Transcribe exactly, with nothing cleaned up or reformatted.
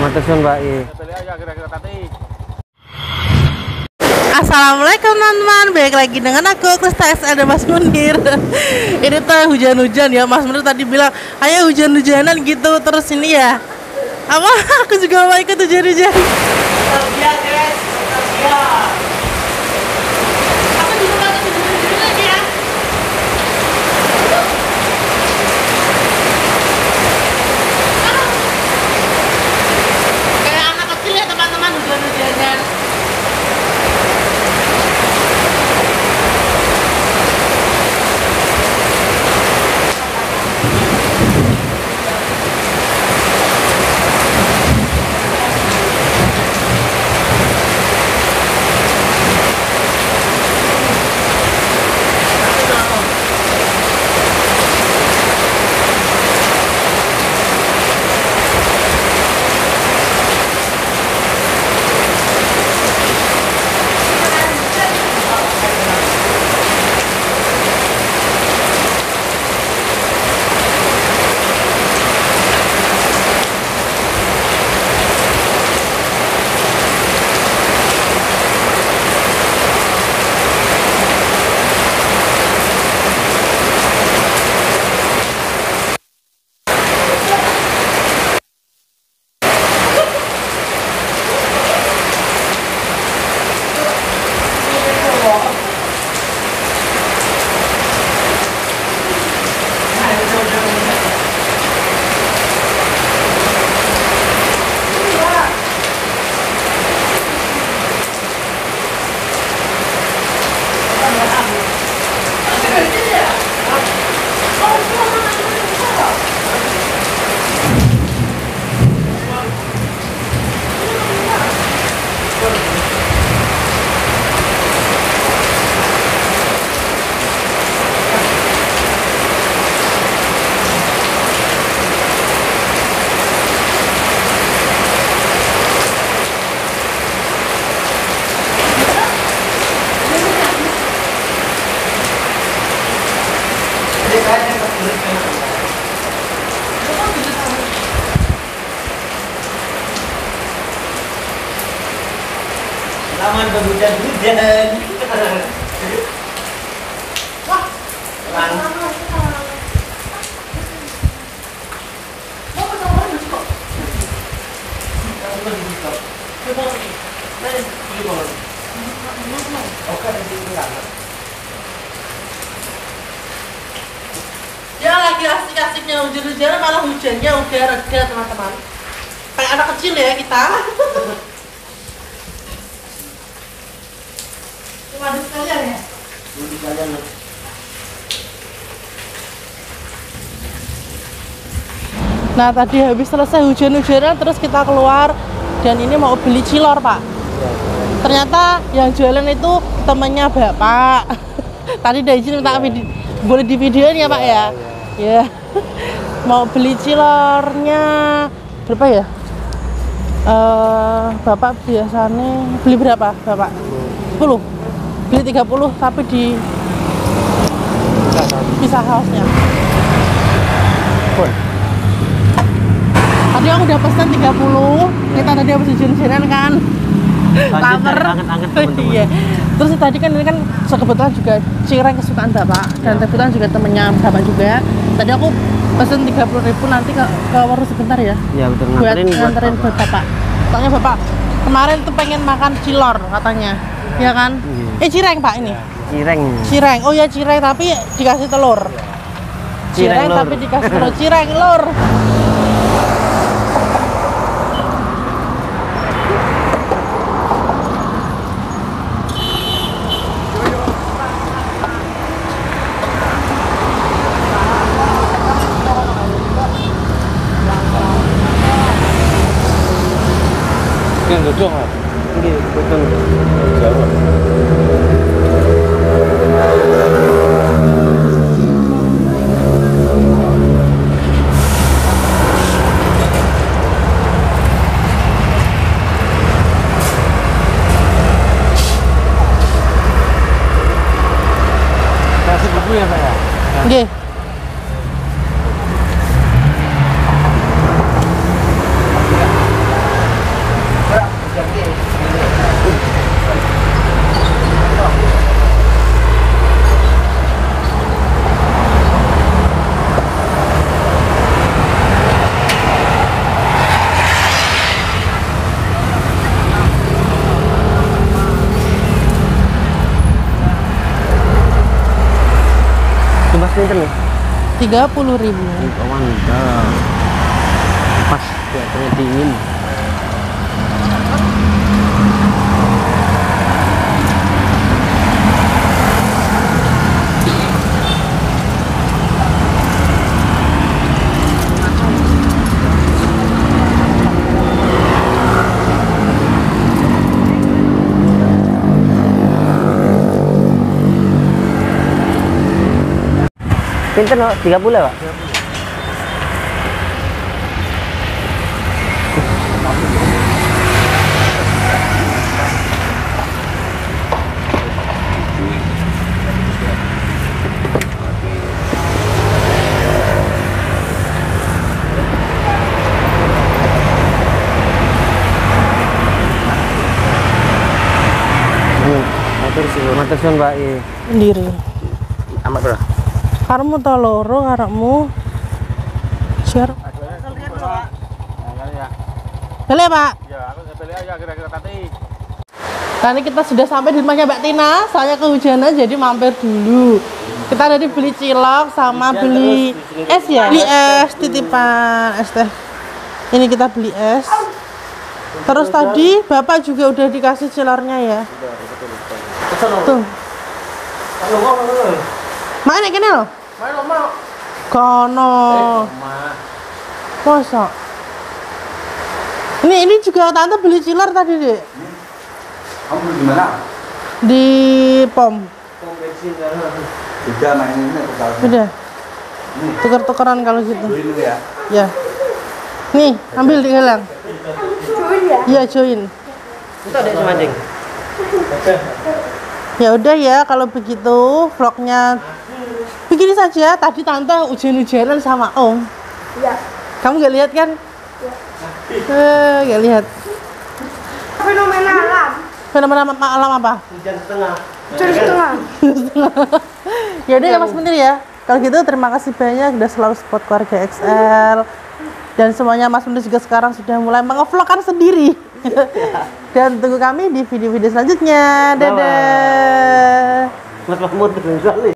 Matur suwun, Pak. Assalamualaikum teman-teman, balik lagi dengan aku Krista S ada Mas Munir. Ini tuh hujan-hujan ya, Mas Munir tadi bilang ayo hujan-hujanan gitu, terus ini ya apa aku juga mau ikut hujan-hujan. Iya guys, iya. Aku juga mau ikut hujan-hujan lagi ya. Kayak anak kecil ya teman-teman, hujan-hujanan. Selamat berhujan-hujan. Wah, terang. Ya lagi asik-asiknya hujan-hujan, malah hujannya udah reda teman-teman. Kayak anak kecil ya kita. Cuma ada sekalian ya? Ini sekalian. Nah tadi habis selesai hujan-hujanan terus kita keluar dan ini mau beli cilor Pak. Ya. Ternyata yang jualan itu temannya Bapak. Tadi udah izin minta video, boleh di videoin ya Pak ya? Ya. Mau beli cilornya berapa ya? Uh, Bapak biasanya beli berapa Bapak? sepuluh. Beli tiga puluh tapi di pisah hausnya. Pun. Tadi aku udah pesan tiga puluh. Kita tadi habis hujan-hujanan kan. Lapar. Iya. Terus tadi kan ini kan kebetulan juga cireng kesukaan Bapak dan kebetulan juga temennya Bapak juga. Tadi aku pesen tiga puluh ribu nanti ke, ke warung sebentar ya. Iya betul, buat nganterin buat nganterin buat Bapak. Soalnya Bapak kemarin tuh pengen makan cilor katanya. Ya kan? Iya. Eh cireng Pak ini. Cireng. Cireng. Oh ya cireng tapi dikasih telur. Cireng, cireng tapi dikasih telur. Cireng lur. Yang godong ah. Nggih, godong Jawa. Kasih buku ya, Pak ya? Nggih. pinter nih. tiga puluh ribu. Oh, mantap. Pas cuacanya dingin. Pinter no, tiga puluh Pak? Matur suwun, matur suwun Pak. Sendiri. Amat bro. Karmu tau loro karakmu. Share. Boleh Pak? Ya, aku pilih aja kira-kira tadi. Nah, ini kita sudah sampai di rumahnya Mbak Tina. Soalnya kehujanan jadi mampir dulu. Kita tadi beli cilok sama beli es ya. Beli es titipan es teh. Ini kita beli es. Terus tadi Bapak juga udah dikasih cilornya ya. Tuh. Main ini loh. Main mau. Kono. Masa? Ini ini juga tante beli cilor tadi deh. Kamu beli di mana? Di pom. Pom bensin kan. Udah main ini aku. Udah. Tuker-tukeran kalau gitu. Beli dulu ya. Ya. Nih, ambil di gelang. Join ya? Iya, join. Itu ada semanding. Ya udah ya, kalau begitu vlognya begini saja. Tadi tante hujan-hujanan sama Om. Iya. Kamu gak lihat kan? Iya. Eh, gak lihat. Fenomena alam. Fenomena ma- alam apa? Hujan setengah. Hujan setengah. Ya udah ya Mas Munir ya. Kalau gitu terima kasih banyak udah selalu support keluarga X L. Dan semuanya Mas Munir juga sekarang sudah mulai mengevlogkan sendiri. Dan tunggu kami di video-video selanjutnya. Dadah. Mas Mahmud